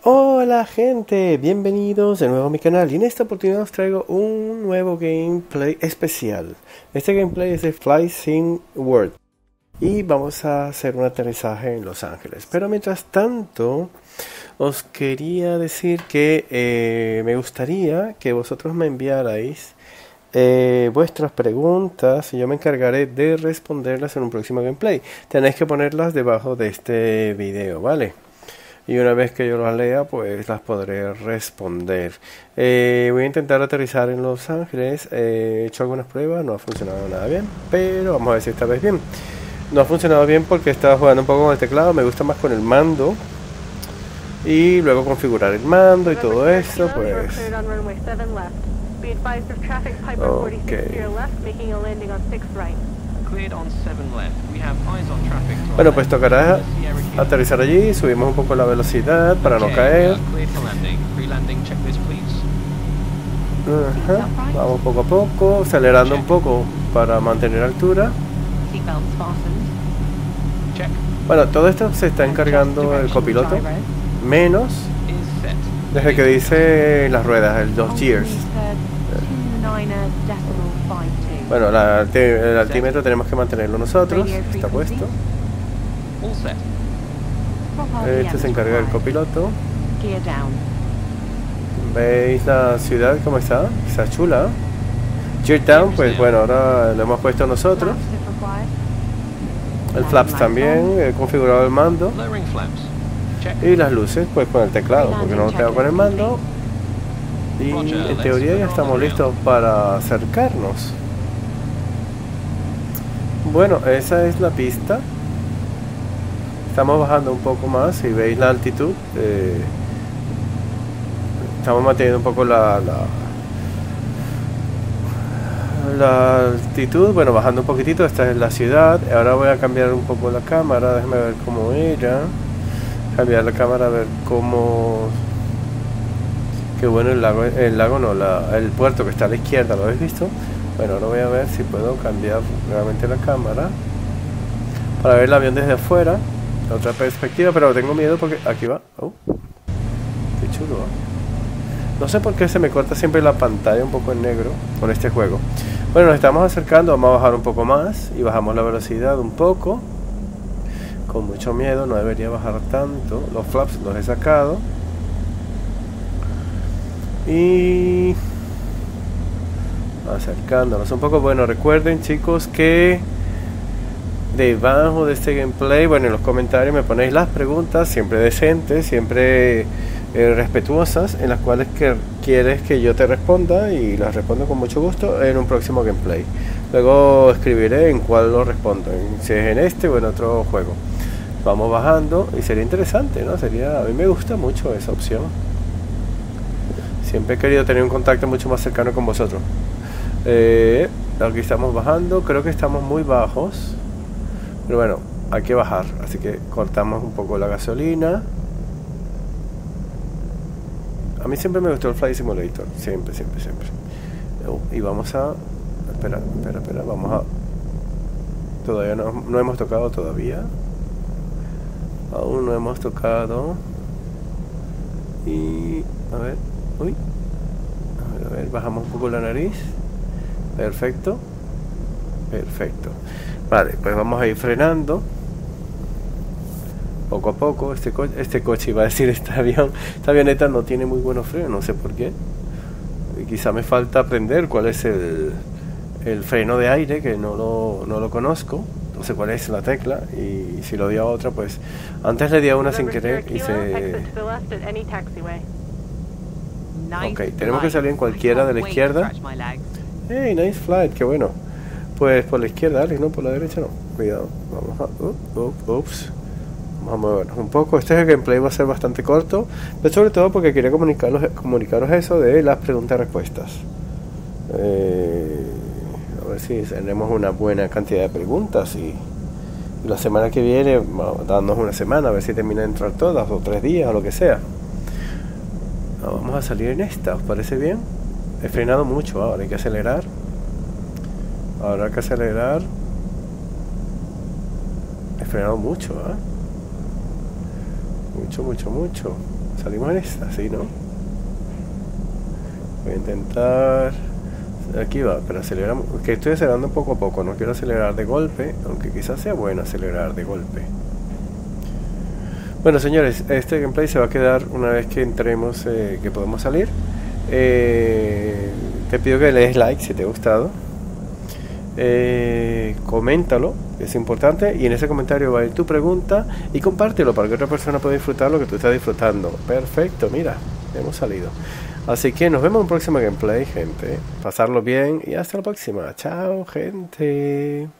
Hola gente, bienvenidos de nuevo a mi canal y en esta oportunidad os traigo un nuevo gameplay especial. Este gameplay es de Flight Sim World y vamos a hacer un aterrizaje en Los Ángeles. Pero mientras tanto os quería decir que me gustaría que vosotros me enviarais vuestras preguntas y yo me encargaré de responderlas en un próximo gameplay. Tenéis que ponerlas debajo de este video, ¿vale? Y una vez que yo las lea, pues las podré responder. Voy a intentar aterrizar en Los Ángeles. He hecho algunas pruebas, no ha funcionado nada bien, pero vamos a ver si esta vez bien. No ha funcionado bien porque estaba jugando un poco con el teclado, me gusta más con el mando. Y luego configurar el mando y todo eso, pues... Ok. Bueno, pues tocará aterrizar allí, subimos un poco la velocidad para no caer. Ajá. Vamos poco a poco, acelerando un poco para mantener altura. Bueno, todo esto se está encargando el copiloto, menos desde que dice las ruedas, el 2 gears. Bueno, el altímetro tenemos que mantenerlo nosotros, está puesto. Este se encarga del copiloto. ¿Veis la ciudad cómo está? Está chula. Gear down, pues bueno, ahora lo hemos puesto nosotros. El flaps también, he configurado el mando. Y las luces, pues con el teclado, porque no lo tengo con el mando. Y en teoría ya estamos listos para acercarnos. Bueno, esa es la pista. Estamos bajando un poco más, si veis la altitud. Estamos manteniendo un poco la altitud, bueno, bajando un poquitito. Esta es la ciudad. Ahora voy a cambiar un poco la cámara, déjame ver cómo era. Cambiar la cámara a ver cómo... Qué bueno el lago no, el puerto que está a la izquierda, ¿lo habéis visto? Bueno, ahora voy a ver si puedo cambiar realmente la cámara para ver el avión desde afuera, otra perspectiva, pero tengo miedo porque aquí va. Qué chulo, ¿eh? No sé por qué se me corta siempre la pantalla un poco en negro con este juego. Bueno, nos estamos acercando, vamos a bajar un poco más y bajamos la velocidad un poco. Con mucho miedo, no debería bajar tanto. Los flaps los he sacado. Y acercándonos un poco. Bueno, recuerden chicos que debajo de este gameplay, bueno, en los comentarios me ponéis las preguntas, siempre decentes, siempre respetuosas, en las cuales quieres que yo te responda, y las respondo con mucho gusto en un próximo gameplay. Luego escribiré en cuál lo respondo, si es en este o en otro juego. Vamos bajando y sería interesante, ¿no? A mí me gusta mucho esa opción. Siempre he querido tener un contacto mucho más cercano con vosotros. Aquí estamos bajando, creo que estamos muy bajos. Pero bueno, hay que bajar, así que cortamos un poco la gasolina. A mí siempre me gustó el Flight Simulator, siempre. Y vamos a... Espera, vamos a... Todavía no hemos tocado todavía. Aún no hemos tocado. Y... A ver... Uy. A ver, bajamos un poco la nariz. Perfecto. Vale, pues vamos a ir frenando poco a poco. Este coche, iba a decir, esta avioneta no tiene muy buenos frenos, no sé por qué. Quizá me falta aprender cuál es el freno de aire, que no lo conozco. No sé cuál es la tecla, y si lo di a otra, pues antes le di a una sin querer y se... Ok, tenemos que salir en cualquiera de la izquierda. Hey, nice flight, qué bueno. Pues por la izquierda, Alex, no por la derecha, no. Cuidado, vamos a... Ups. Vamos a movernos un poco. Este gameplay va a ser bastante corto, pero sobre todo porque quería comunicaros eso de las preguntas y respuestas. A ver si tenemos una buena cantidad de preguntas y la semana que viene, dándonos una semana, a ver si termina de entrar todas, o 3 días, o lo que sea. Vamos a salir en esta, ¿os parece bien? He frenado mucho, ahora hay que acelerar. He frenado mucho, ¿eh? Mucho. Salimos en esta, ¿sí, no? Voy a intentar... Aquí va, pero aceleramos... Que estoy acelerando poco a poco, no quiero acelerar de golpe, aunque quizás sea bueno acelerar de golpe. Bueno, señores, este gameplay se va a quedar una vez que entremos, que podemos salir. Te pido que le des like si te ha gustado. Coméntalo, es importante, y en ese comentario va a ir tu pregunta, y compártelo para que otra persona pueda disfrutar lo que tú estás disfrutando. Perfecto, mira, hemos salido. Así que nos vemos en un próximo gameplay, gente. Pasarlo bien y hasta la próxima. Chao, gente.